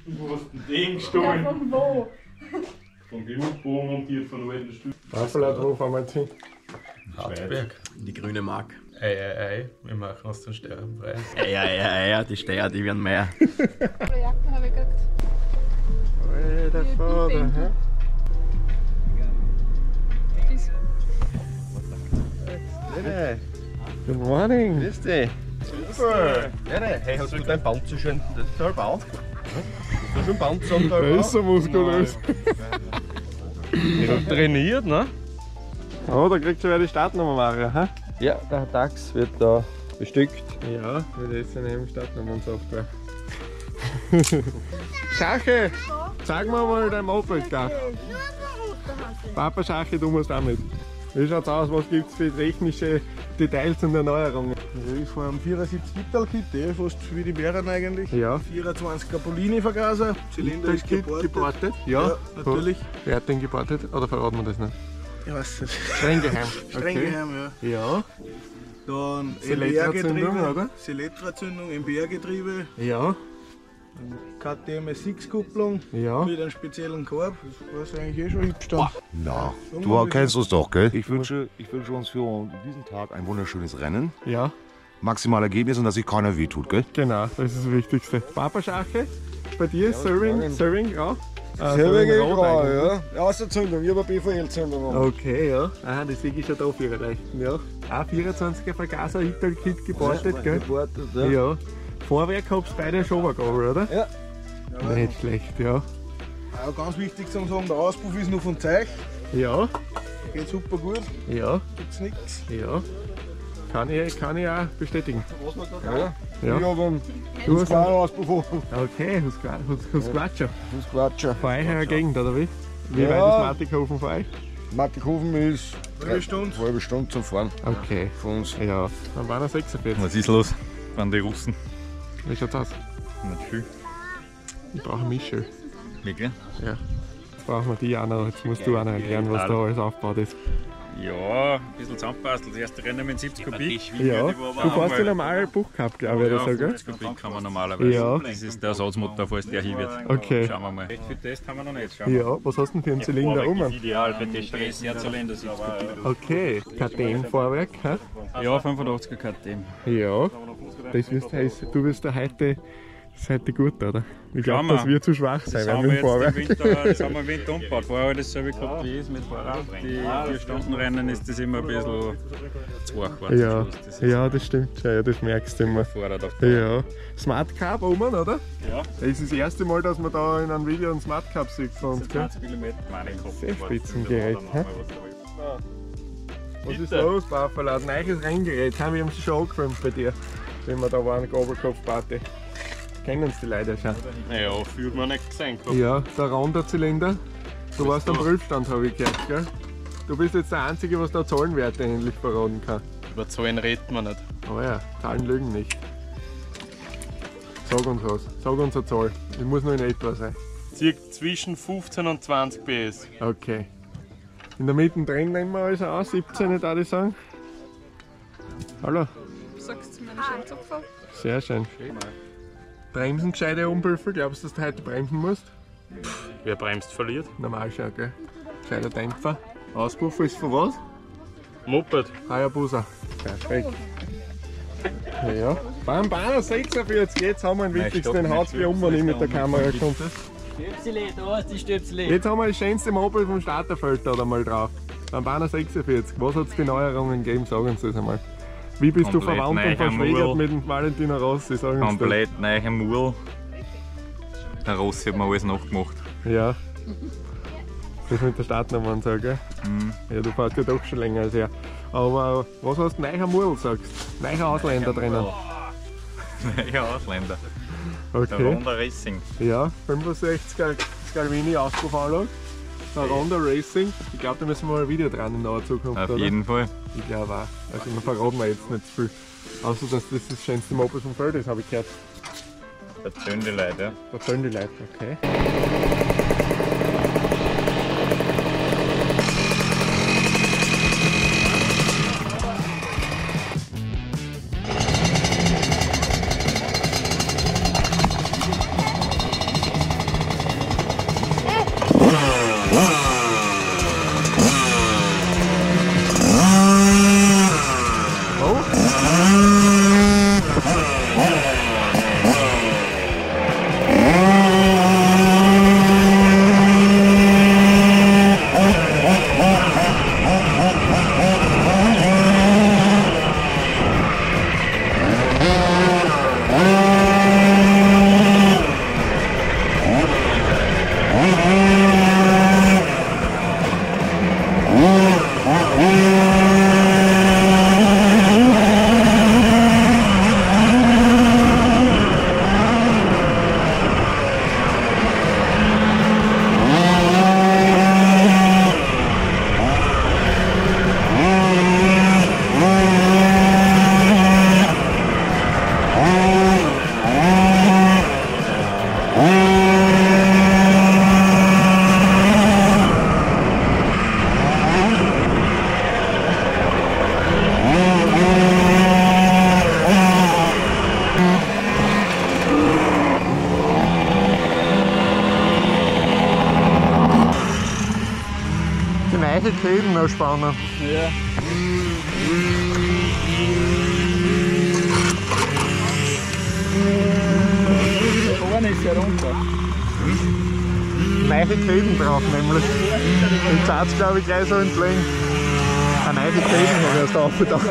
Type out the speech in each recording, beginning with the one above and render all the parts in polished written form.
Wo hast du den gestohlen? Ja, von wo? Vom Blutbogen montiert von alten Stück. Wo fahren wir jetzt hin? Harzberg. Die grüne Mark. Ei. Wir machen aus den Sternen frei. Ja, die Steier, die werden mehr. Projekte habe ich gekriegt. Alter Vater, hä? Good morning. Grüß dich. Super. Hey, hast du dein Panzer schon total baut? Hast du schon Panzer und Der ist so muskulös. Ich trainiert, ne? Oh, da kriegt schon wer die Startnummer machen, hä? Ja, der Tax wird da bestückt. Ja, wir das neben Startnummern-Software. Schache, zeig mir mal dein Moped da. Papa Schache, du musst auch mit. Wie schaut's aus? Was gibt's für technische Details und Erneuerungen? Ich fahre am 74 Ital-Kit, fast wie die Bären eigentlich. Ja. 24er Polini-Vergaser, Zylinder ist geportet. Ja, natürlich. Wer hat den geportet? Oder verraten wir das nicht? Ich weiß nicht. Streng geheim. Streng geheim, ja. Ja. Dann Selektra-Zündung, MBR-Getriebe, oder? Selektra-Zündung, MBR-Getriebe, Ja. KTM S6-Kupplung Ja. mit einem speziellen Korb. Das war eigentlich schon hübsch dann. Na, du kennst uns doch, gell? Ich wünsche uns für diesen Tag ein wunderschönes Rennen. Ja. Maximal Ergebnis und dass sich keiner wehtut, gell? Genau, das ist das Wichtigste. Papa Schache, bei dir Serving auch? Selber geht Rot grau, eigentlich. ja. Außerzündung, ich habe eine BVL-Zündung. Okay, ja. Aha, das sehe ich schon da für ihre Leichten, ja. Auch 24er Vergaser, Ital-Kit geportet, gell? Geportet, Ja. Vorwerk hab's beide Schobergabel, oder? Ja. Nicht schlecht, ja. Auch ganz wichtig zu sagen, der Auspuff ist noch von Zeug. Ja, Geht super gut, ja, gibt's nichts. ja. Kann ich auch bestätigen. Ja. Ja. Ich habe einen Du hast klaren Auspuff. Okay, hast Quatscher. Das Quatscher. Von euch eine Gegend, oder wie? Wie Ja. weit ist Martighofen von euch? Mattighofen ist Halbe Stunde. Halbe Stunde zum Fahren Okay. von uns. Ja, dann waren wir 46. Was ist los? Waren die Russen? Wie schaut's aus? Nicht viel. Ich brauche Michel. Wirklich? Ja. Jetzt brauchen wir die auch noch. Jetzt musst du auch noch erklären, was da alles aufgebaut ist. Ja, ein bisschen zusammenbastelt. Das erste Rennen mit 70 Kubik. Ja, du fährst den normalen Buchcup, glaube ich, oder so, gell? 50 Kubik kann man normalerweise. Ja. Das ist der Ersatzmotor, falls der hier wird. Okay. Schauen wir mal. Recht viel Test haben wir noch nicht. Schauen wir Ja, was hast du denn für einen Zylinder um? Ideal für die Stresszylinder 70 Kubik. Okay, KTM-Vorwerk, hä? Ja, 85er KTM. Ja, das wirst heißen, du wirst da heute, das ist heute gut, oder? Ich Schauen glaube, wir. dass wir zu schwach sein Das werden haben wir mit dem Vorwerk. jetzt das haben wir im Winter umgebaut. Vorher habe ich dasselbe gehabt wie es mit Fahrrad. Die 4-Stunden-Rennen ist das immer ein bisschen zu wach geworden. Ja, Das ist ja, das stimmt schon, ja, das merkst du immer. Vorrat auf der Ja, Smart Cup oben, oder? Ja. Das ist das erste Mal, dass man da in einem Video einen Smart Cup sieht von uns, gell? 20 mm meine Kopf. Sehr Spitzengerät, hä? Was ist los, Buffalo? Ein neues Renngerät, wir haben sie schon angefilmt bei dir, wenn wir da waren, Gabelkopfparty. Kennen uns die Leute schon? Ja, fühlt man nicht gesehen. Ja, der Ronda-Zylinder. Du warst am Prüfstand, habe ich gehört, gell? Du bist jetzt der Einzige, was da Zahlenwerte endlich verraten kann. Über Zahlen redet man nicht. Oh ja, Zahlen lügen nicht. Sag uns was, sag uns eine Zahl. Die muss nur in etwa sein. Circa zwischen 15 und 20 PS. Okay. In der Mitte drin nehmen wir alles aus, 17 würde ich sagen. Hallo, Sagst du mir einen schönen Zupfer? sehr schön. Bremsen gescheite Umhilfe, glaubst du, dass du heute bremsen musst? Wer bremst, verliert. Normal schon, gell? Gescheiter Dämpfer. Auspuff ist von was? Moped. Hayabusa. Perfekt. Ja. Beim Banner 46, jetzt haben wir den wichtigsten, den haut's wie um, wenn ich mit der Kamera komme. Stöpsele, da ist die Stöpsele. Jetzt haben wir das schönste Moped vom Starterfeld da mal drauf. Beim Banner 46. Was hat es für Neuerungen gegeben? Sagen uns das einmal. Wie bist Komplett du verwandt und neuer verschwägert Mul. mit dem Valentino Rossi? Sagen uns Komplett neue Mul. Der Rossi hat mir alles nachgemacht. das. Ja. Das mit der Startnummer und so, gell? Ja, du fährst ja doch schon länger als er. Aber was hast du, neuer Murl sagst? Neuer Ausländer drinnen? Ja, Ausländer. Der Okay. Ronda Racing. Ja, 65er Scalvini Auspuffanlage. Der Ronda Racing. Ich glaube, da müssen wir mal ein Video dran in naher Zukunft, Auf oder? jeden Fall. Ich glaube auch. Also, wir verraten wir jetzt nicht zu viel. Außer, dass das das schönste Moped vom Feld ist, habe ich gehört. Der tönt die Leute, ja. Da fehlen die Leute, okay. neue Fäden noch spannend. Ja. Vorne ist ja runter. Neue Fäden drauf nämlich. Jetzt hat es glaube ich gleich so entlegen. Eine neue Fäden habe ich erst aufgedacht.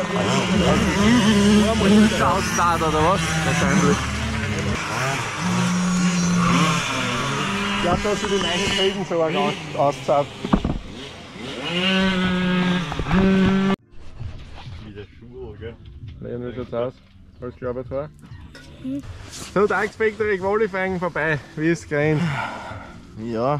Ausstarten oder was? Wahrscheinlich. Ich glaube, dass sie die neuen Fäden so auszahlt. Wieder Schuhe, gell? Nein, wie schaut's aus? Alles klar bei dir? So, Dark Factory Qualifying vorbei. Wie ist es gerannt? Ja.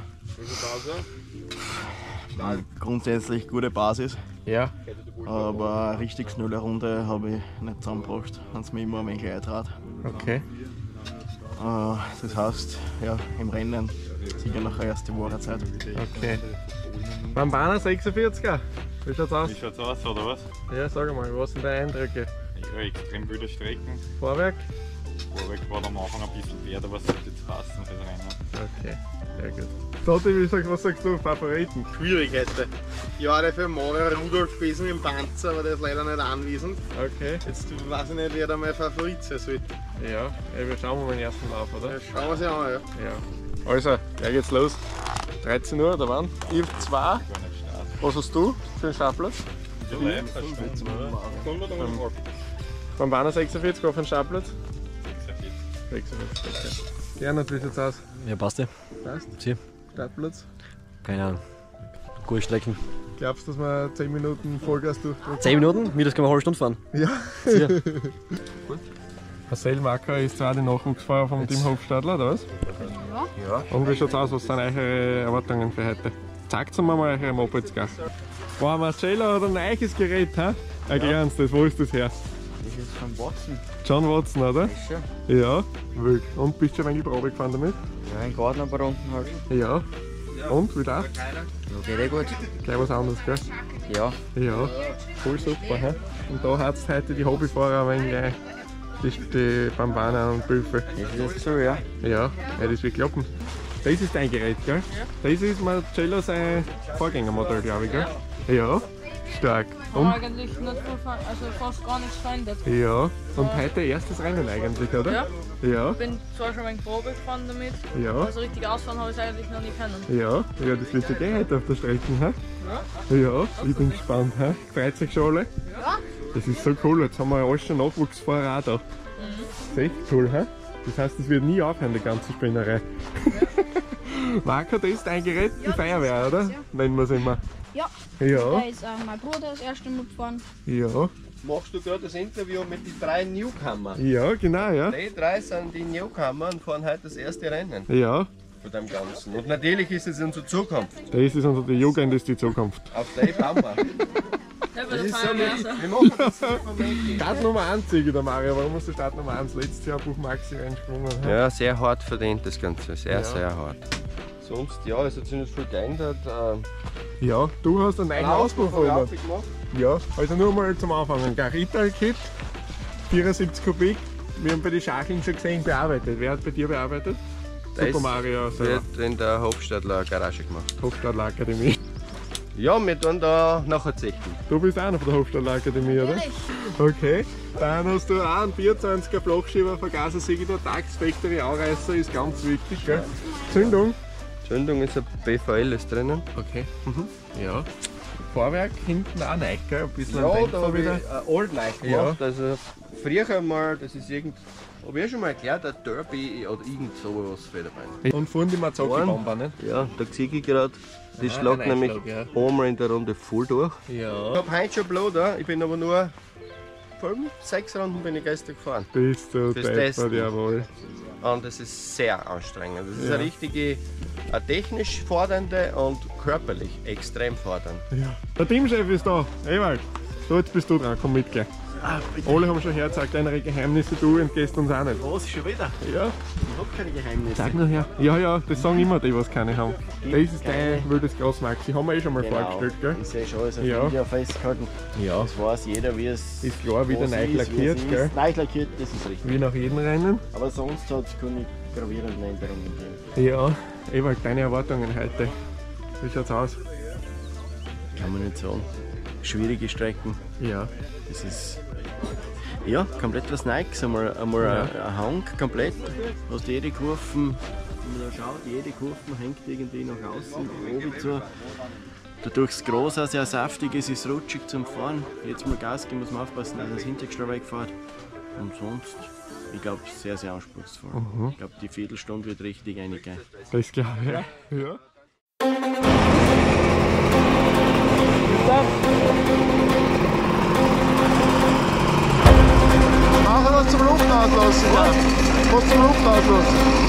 War grundsätzlich gute Basis, Ja. aber eine richtig schnelle Runde habe ich nicht zusammengebracht, wenn es mir immer ein wenig leid hat. Okay. Das heißt, ja, im Rennen sicher noch eine erste Wochenzeit. Okay. Bambana 46er. Wie schaut's aus? Wie schaut's aus, oder was? Ja, sag mal, was sind deine Eindrücke? Ja, extrem gute Strecken. Vorwerk? Vorweg war am Anfang ein bisschen wert, aber es sollte jetzt passen fürs Rennen. Okay, sehr gut. Totti, was sagst du? Favoriten? Schwierigkeiten. Ja, der für Mario Rudolf gewesen im Panzer, aber der ist leider nicht anwesend. Okay. Jetzt weiß ich nicht, wer da mein Favorit sein sollte. Ja, wir schauen mal den ersten Lauf, oder? Ja, schauen wir sie an, ja. Ja. Also, ja geht's los. 13 Uhr, oder wann? Ich hab 2. Was hast du für den Startplatz? Bambana 46 auf den Startplatz? 46, okay. Gernot, wie schaut's aus? Ja, passt ja. Passt? Sie? Startplatz? Keine Ahnung. Gute Strecken. Glaubst du, dass wir 10 Minuten Vollgas durchdrücken? 10 Minuten? Wie, das kann man eine halbe Stunde fahren. Ja. Sicher. Marcel Macker ist zwar der Nachwuchsfahrer vom Team Hofstadler, oder was? Ja. Und wie schaut's aus? Was sind eure Erwartungen für heute? Zeigt mir mal eure Mopeds, gell? Wow, Marcelo hat ein neues Gerät, hä? Erklär's das, wo ist das her? Das ist von Watson. John Watson, oder? Schon. Ja, wild. Und bist du schon ein wenig Probe gefahren damit? Ja, in Garten ein paar Runden halt. Ja. Und, wie das? Ja, geht eh gut. Gleich was anderes, gell? Ja. Ja, voll super, hä? Und da hat es heute die Hobbyfahrer ein wenig die Bambana und Büffel. Das ist jetzt so, ja. Ja, das wird klappen. Das ist dein Gerät, gell? Das ist Marcello sein Vorgängermodell, glaube ich, gell? Ja, stark. Haben Und? eigentlich nicht viel, also fast gar nichts verändert. Ja, und heute erstes Rennen eigentlich, oder? Ja. Ja, Ich bin zwar schon ein wenig Probe gefahren damit, ja, aber so richtig ausfahren habe ich es eigentlich noch nie können. ja, das wird ja gehen heute auf der Strecke, hä? Ja, ich bin gespannt, hä? Freut sich schon alle? Ja. Das ist so cool, jetzt haben wir ja alle schon Nachwuchsfahrer auch da. Das ist echt cool, hä? Das heißt, es wird nie aufhören, die ganze Spinnerei. Marco, das ist dein Gerät, die Feuerwehr, oder? Nennen wir es immer. Ja. Ja, Da ist mein Bruder das erste Mal gefahren. ja, Machst du gerade das Interview mit den 3 Newcomer? ja, genau, ja. Die 3 sind die Newcomer und fahren heute das erste Rennen Ja, von dem Ganzen. Und natürlich ist es unsere Zukunft. das ist unsere die Jugend, ist die Zukunft. Auf die bauen wir. Ja, bei der Feuerwehr so. Wir machen das so vom Mädchen. Startnummer 1 Siege, der Mario. Warum hast du Startnummer 1 letztes Jahr Buch Maxi reingesprungen? hä? Ja, sehr hart verdient das Ganze. Sehr, Ja. sehr hart. Sonst, ja, es hat sich nicht viel geändert. Ja, du hast einen neuen Auspuff gemacht. Ja, also nur mal zum Anfangen. Garita-Kit, 74 Kubik. Wir haben bei den Schacheln schon gesehen, bearbeitet. Wer hat bei dir bearbeitet? Das Super Mario selber. wird in der Hofstadler Garage gemacht. Hofstadler Akademie. Ja, wir tun da nachher zechten. Du bist auch noch von der Hofstadler Akademie, oder? Okay. Dann hast du auch einen 24er Flachschieber Vergaser Sigida Tax Factory Anreißer, ist ganz wichtig, gell? Zündung. Zündung ist ein BVL ist drinnen. Okay. Ja. Vorwerk hinten auch neu, gell? Ein bisschen Ja, ein da Dämpfer habe ich wieder. Old Nike gemacht. Also früher mal, das ist irgend. Habe ich ja schon mal erklärt, ein Derby oder irgend sowas für dabei. Und vorne die Mazzocchi-Bomber, nicht? Ja, da sehe ich gerade, die Ah, schlägt ein nämlich Einschlag, einmal in der Runde voll durch. Ich Ja. habe heute schon Blut da, ich bin aber nur 5, 6 Runden bin ich gestern gefahren. Bist du Fürs deppert, Testen. jawohl. Und das ist sehr anstrengend. Das ist Ja. eine richtige, eine technisch fordernde und körperlich extrem fordernd. Ja. Der Teamchef ist da. Ewald, so jetzt bist du dran, komm mit, gell? Alle haben schon hergezeigt, deine Geheimnisse, du entgehst uns auch nicht. Was, schon wieder? Ja, Ich hab keine Geheimnisse. sag nur her. Ja, ja, das sagen immer die, was keine haben. Das ist dein wildes Glas Maxi, haben wir eh schon mal vorgestellt, gell? Ich sehe schon alles auf Ja. Video festgehalten. Ja. Das weiß jeder, wie es Ist klar, wieder was neu ist, wie es lackiert, ist. gell? Neu lackiert, das ist richtig. Wie nach jedem Rennen. Aber sonst hat es keine gravierenden Änderungen gegeben. Ja, Ewald, deine Erwartungen heute. Wie schaut's aus? kann man nicht sagen. Schwierige Strecken. Ja. Das ist ja komplett was Neues. Einmal ein Hang komplett. Du hast jede Kurven, wenn man da schaut, jede Kurve hängt irgendwie nach außen, oben zu. Dadurch ist es groß, auch sehr saftig, es ist rutschig zum Fahren. Jetzt mal Gas geben, muss man aufpassen, dass das Hintergestell wegfährt. Und sonst, ich glaube, sehr, sehr anspruchsvoll. Ich glaube, die Viertelstunde wird richtig reingehen. Das glaube ich. Ja. Machen wir zum Luftauslassen. Was zum Luftauslassen.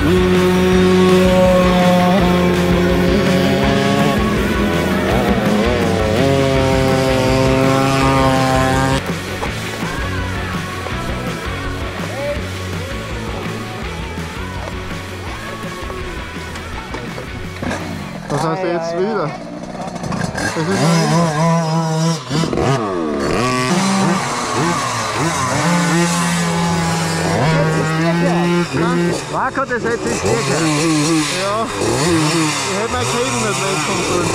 Was heißt jetzt wieder? Das ist Marco, das hätte ich nicht gehört. Ja, ich hätte meine Käden nicht wegkommen sollen.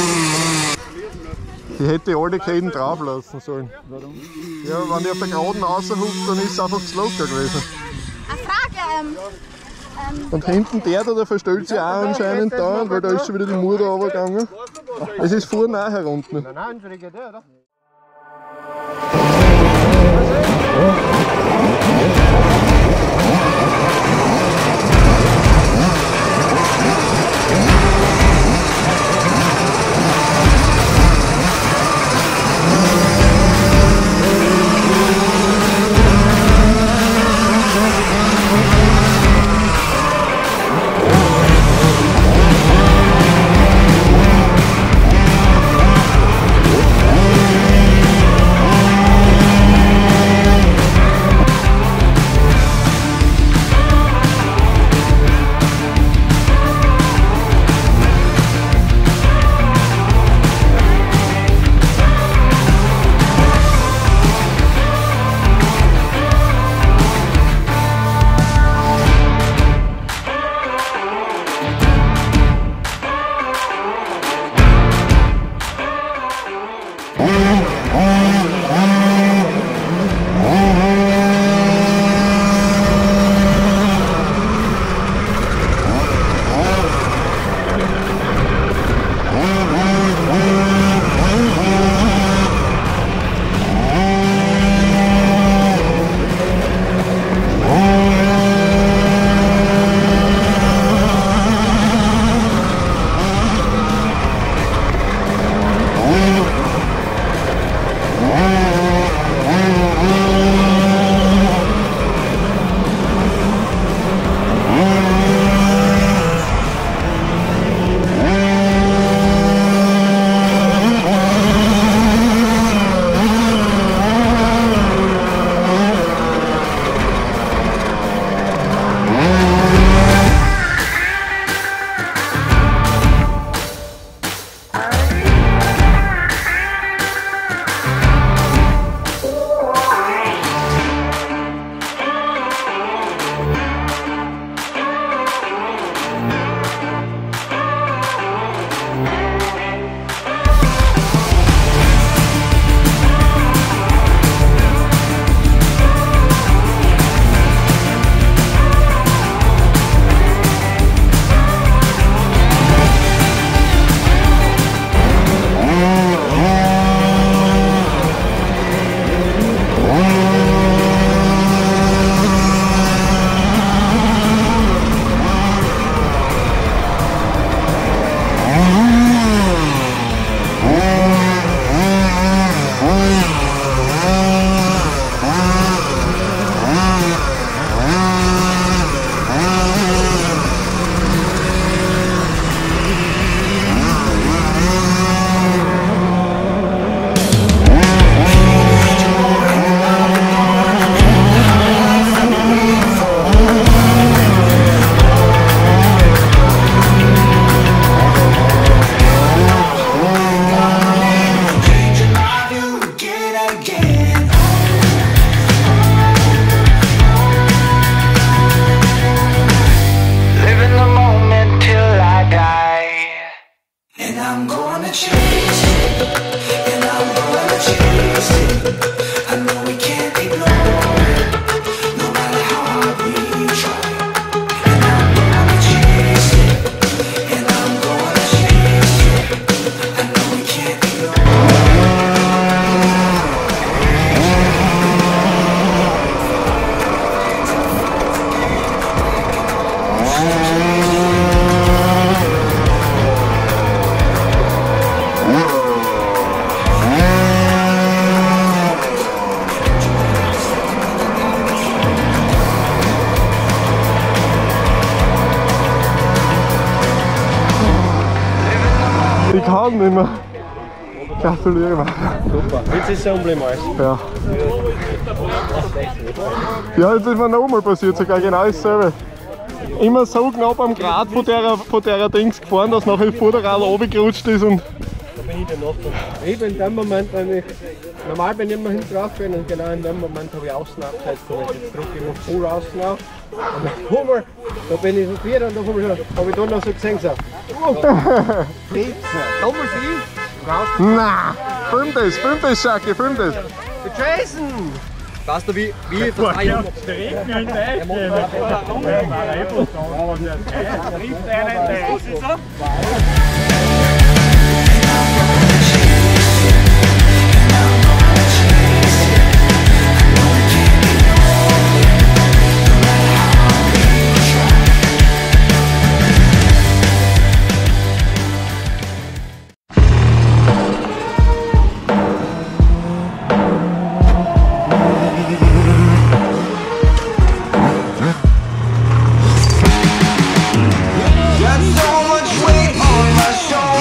Ich hätte alle Käden drauf lassen sollen. Warum? Ja, wenn ich auf der Geraden raushuckt, dann ist es einfach zu locker gewesen. Eine Frage, Und hinten der verstellt sich auch anscheinend da, weil da ist schon wieder die Mur da runtergegangen. Es ist vorne auch herunter. Nein, Frikadelle, oder? Ich kann nicht mehr. Gratuliere mir. Super. Jetzt ist es ein Emblem. Ja. Ja, das ist mir noch mal passiert, sogar genau dasselbe. Immer so knapp am Grat von der Dings gefahren, dass nachher das Vorderrad runtergerutscht ist und. Da bin ich der Nachbar. Ich bin in dem Moment, wenn ich. Normal bin ich immer hinten drauf gegangen und genau in dem Moment habe ich außen abgehalten. Jetzt drücke ich noch voll außen auf. Und dann Hummel, da bin ich so wieder und dann habe ich da noch so gesehen. So. Damals ich. Na, film das, Schacke, film das. Der Jason! Weißt du, wie ich vor 3 Jahren. Got so much weight on my shoulders.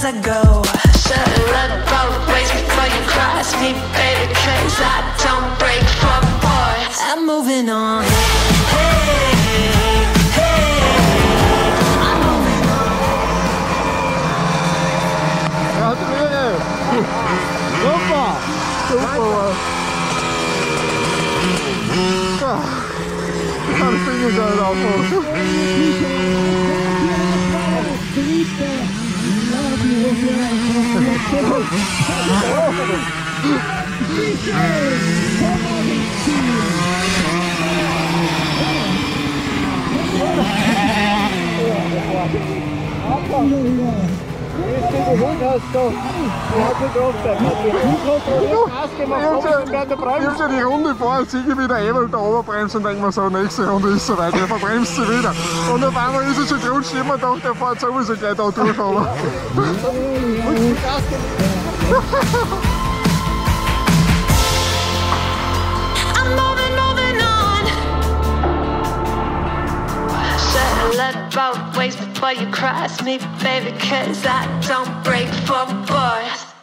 as I go. Should've looked both ways before you cross me, baby, 'cause I don't break for boys. I'm moving on. Hey, hey, I'm moving on. Gratuliere! Super! Super! Ich kann das Ding nicht aufmachen. Ich hab schon die Runde vor und sehe wieder Ewald da oberbremsen und denke mir so, nächste Runde ist soweit, er verbremst sie wieder. Und auf einmal ist er schon gerutscht, immer gedacht, der fährt sowieso gleich da durch. Aber. Look both ways before you cross me, baby, 'cause I don't break for boys.